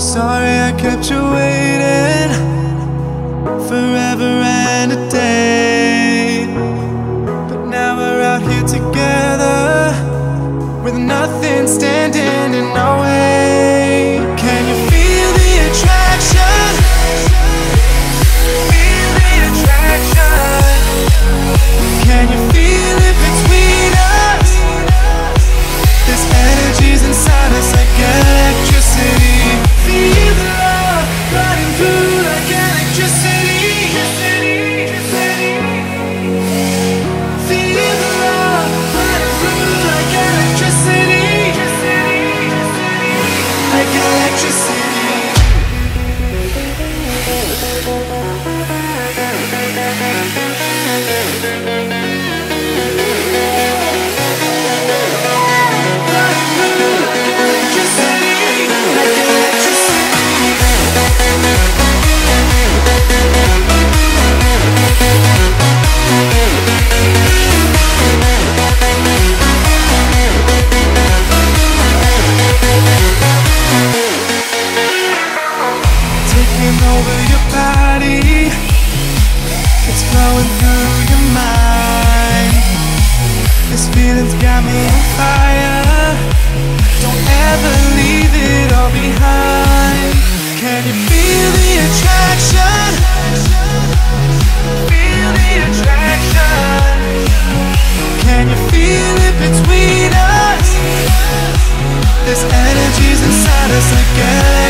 Sorry I kept you waiting forever and a day, but now we're out here together with nothing standing in our way. Can you feel the attraction? Feel the attraction. Can you feel it between us? This energy's inside us like electricity. Feel the love running through like electricity. Feel the love running through like electricity. Like electricity. Over your body, it's flowing through your mind. This feeling's got me on fire. Don't ever leave it all behind. Can you feel the attraction? Feel the attraction. Can you feel it between us? This energy's inside us like